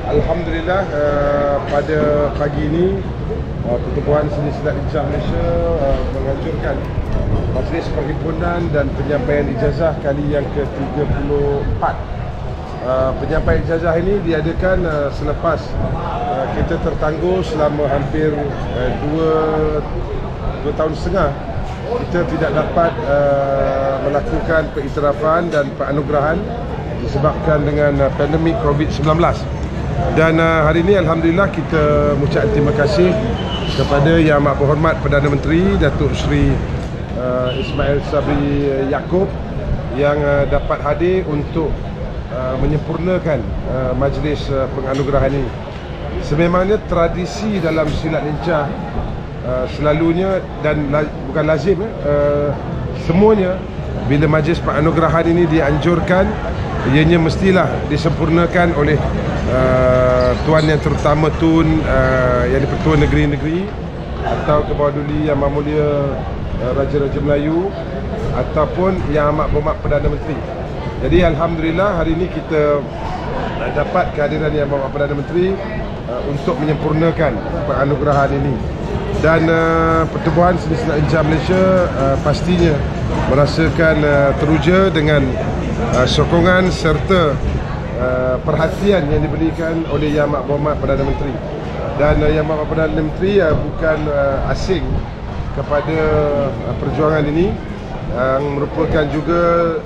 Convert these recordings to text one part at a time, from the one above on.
Alhamdulillah pada pagi ini Pertubuhan Seni Silat Lincah Malaysia menganjurkan Majlis Perhimpunan dan Penyampaian Ijazah kali yang ke-34. Penyampaian ijazah ini diadakan selepas kita tertangguh selama hampir 2 tahun setengah. Kita tidak dapat melakukan pengiktirafan dan penganugerahan disebabkan dengan pandemik COVID-19. Dan hari ini Alhamdulillah kita mengucap terima kasih kepada Yang Amat Berhormat Perdana Menteri Datuk Seri Ismail Sabri Yaakob yang dapat hadir untuk menyempurnakan majlis penganugerahan ini. Sememangnya tradisi dalam silat lincah selalunya dan bukan lazim semuanya bila majlis penganugerahan ini dianjurkan, ianya mestilah disempurnakan oleh Tuan Yang Terutama Tun Yang di-Pertua Negeri-Negeri atau Kebawah-Duli Yang Maha Mulia Raja-Raja Melayu ataupun Yang Amat Berhormat Perdana Menteri. Jadi Alhamdulillah hari ini kita dapat kehadiran Yang Berhormat Perdana Menteri untuk menyempurnakan penganugerahan ini. Dan Pertubuhan Seni Silat Lincah Malaysia pastinya merasakan teruja dengan sokongan serta perhatian yang diberikan oleh Yang Amat Berhormat Perdana Menteri. Dan Yang Amat Berhormat Perdana Menteri bukan asing kepada perjuangan ini, yang merupakan juga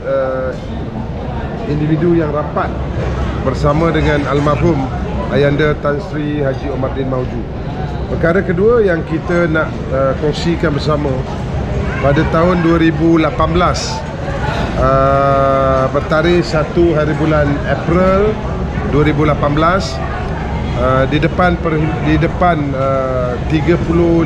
individu yang rapat bersama dengan almarhum Ayanda Tan Sri Haji Omaruddin Mahuju. Perkara kedua yang kita nak kongsikan bersama, pada tahun 2018 bertarikh 1 hari bulan April 2018 di depan 35,000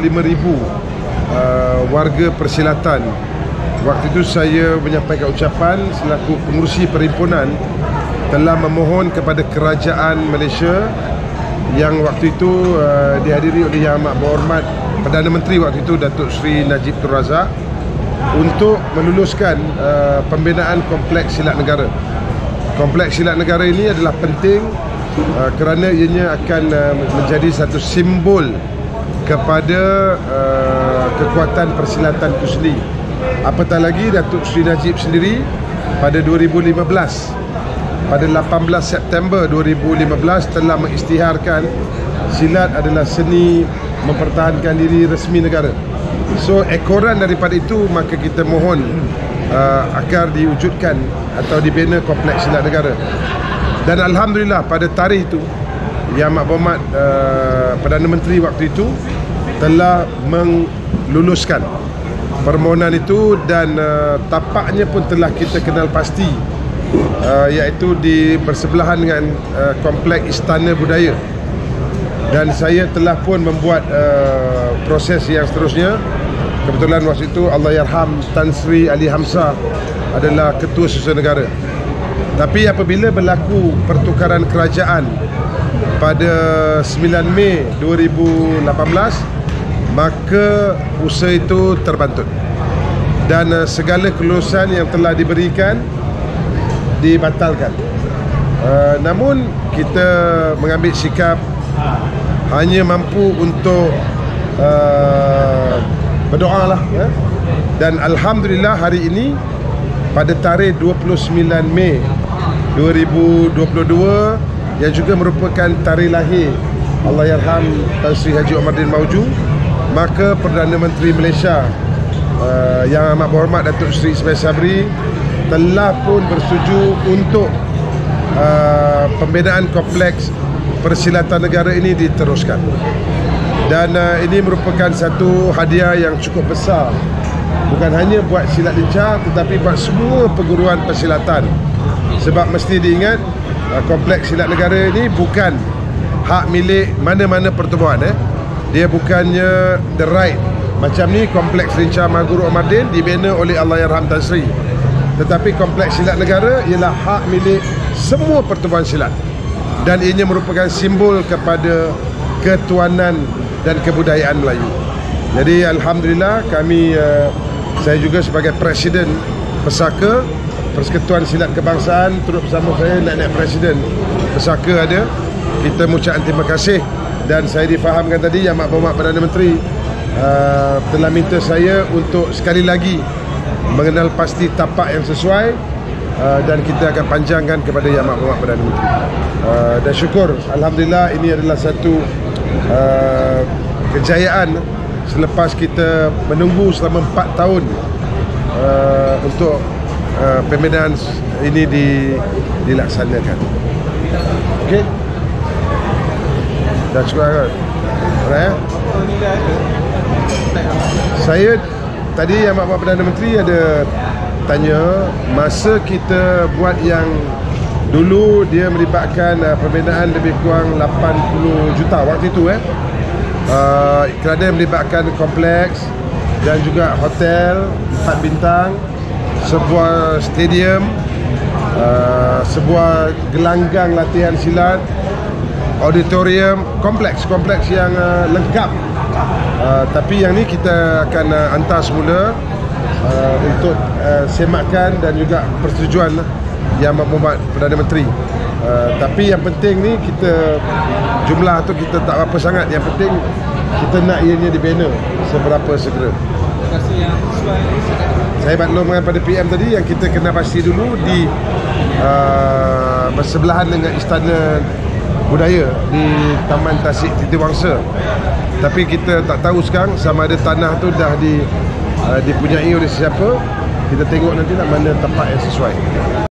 warga persilatan. Waktu itu saya menyampaikan ucapan selaku pengurusi perhimpunan telah memohon kepada kerajaan Malaysia yang waktu itu dihadiri oleh Yang Amat Berhormat Perdana Menteri waktu itu Datuk Seri Najib Tun Razak untuk meluluskan pembinaan Kompleks Silat Negara. Kompleks Silat Negara ini adalah penting kerana ianya akan menjadi satu simbol kepada kekuatan persilatan itu sendiri. Apatah lagi Datuk Seri Najib sendiri pada 2015, pada 18 September 2015 telah mengisytiharkan silat adalah seni mempertahankan diri resmi negara. So ekoran daripada itu, maka kita mohon agar diwujudkan atau dibina Kompleks Silat Negara. Dan Alhamdulillah pada tarikh itu Yang Amat Berhormat Perdana Menteri waktu itu telah meluluskan permohonan itu dan tapaknya pun telah kita kenal pasti, iaitu bersebelahan dengan Kompleks Istana Budaya. Dan saya telah pun membuat proses yang seterusnya. Kebetulan waktu itu Allahyarham Tan Sri Ali Hamzah adalah Ketua Susunan Negara. Tapi apabila berlaku pertukaran kerajaan pada 9 Mei 2018, maka usaha itu terbantut dan segala kelulusan yang telah diberikan dibatalkan. Namun kita mengambil sikap hanya mampu untuk berdoa lah, dan Alhamdulillah hari ini pada tarikh 29 Mei 2022 yang juga merupakan tarikh lahir Allahyarham Tan Sri Haji Omaruddin Mahuju, maka Perdana Menteri Malaysia Yang Amat Berhormat Datuk Seri Ismail Sabri telah pun bersetuju untuk pembinaan Kompleks Persilatan Negara ini diteruskan. Dan ini merupakan satu hadiah yang cukup besar, bukan hanya buat silat lincah tetapi buat semua perguruan persilatan. Sebab mesti diingat, Kompleks Silat Negara ini bukan hak milik mana-mana pertubuhan. Dia bukannya the right. Macam ni Kompleks Lincah Mahguru Omaruddin dibina oleh Allahyarham Tan Sri, tetapi Kompleks Silat Negara ialah hak milik semua pertubuhan silat dan ianya merupakan simbol kepada ketuanan dan kebudayaan Melayu. Jadi Alhamdulillah kami, saya juga sebagai Presiden Pesaka Persekutuan Silat Kebangsaan, turut bersama saya Naib Presiden Pesaka ada. kita mengucapkan terima kasih. Dan saya difahamkan tadi Yang Berhormat Perdana Menteri telah minta saya untuk sekali lagi mengenal pasti tapak yang sesuai, dan kita akan panjangkan kepada Yang Berhormat Perdana Menteri. Dan syukur, Alhamdulillah, ini adalah satu kejayaan selepas kita menunggu selama 4 tahun untuk pembinaan ini dilaksanakan. Okey. Dah cukup kan? Alright, ya? Saya tadi Yang Berhormat Perdana Menteri ada tanya masa kita buat yang dulu dia melibatkan pembinaan lebih kurang 80 juta waktu itu, kerana melibatkan kompleks dan juga hotel 4 bintang, sebuah stadium, sebuah gelanggang latihan silat, auditorium, kompleks yang lengkap. Tapi yang ni kita akan hantar semula untuk semakan dan juga persetujuan Yang Berhormat Perdana Menteri. Tapi yang penting ni kita jumlah tu kita tak apa sangat. Yang penting kita nak ianya dibina seberapa segera. Terima kasih yang sesuai. Saya maklumkan pada PM tadi yang kita kena pasti dulu di bersebelahan dengan Istana Budaya di Taman Tasik Titiwangsa. Tapi kita tak tahu sekarang sama ada tanah tu dah dipunyai oleh siapa. Kita tengok nanti nak mana tempat yang sesuai.